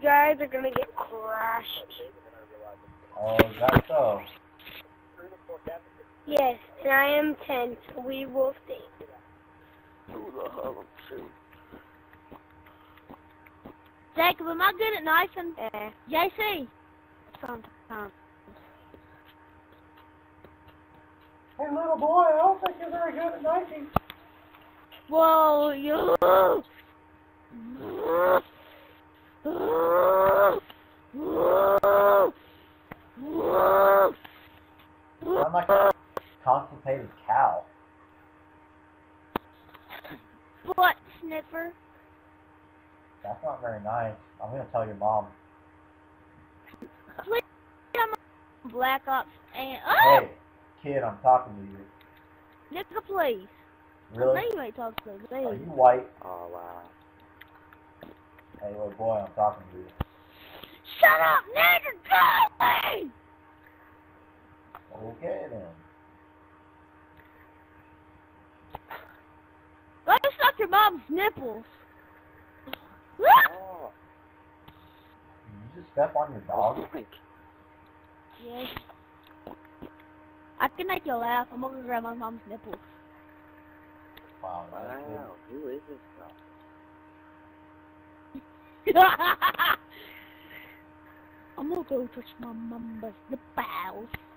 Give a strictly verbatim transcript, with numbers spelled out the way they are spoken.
guys are gonna get crushed. Oh, is that so? Yes, and I am ten, so we will see. Who the hell am Jacob, am I good at knifing? Eh. J C. Sometimes. Hey, little boy, I don't think you're very good at knifing. Whoa, you. I'm like a constipated cow. Butt sniffer. That's not very nice. I'm gonna tell your mom. Please, I'm on Black Ops and oh, Hey, kid, I'm talking to you. nigga, please. Really? No, you ain't talking to me. Are you white? Oh, wow. Hey, little boy, I'm talking to you. Shut up, nigga, go away! Okay, then. Go suck your mom's nipples. Oh. Did you just step on your dog? Yes. I can make you laugh. I'm gonna grab my mom's nipples. Wow, that's Wow. Who is this guy? I'm gonna go touch my mama's nipples.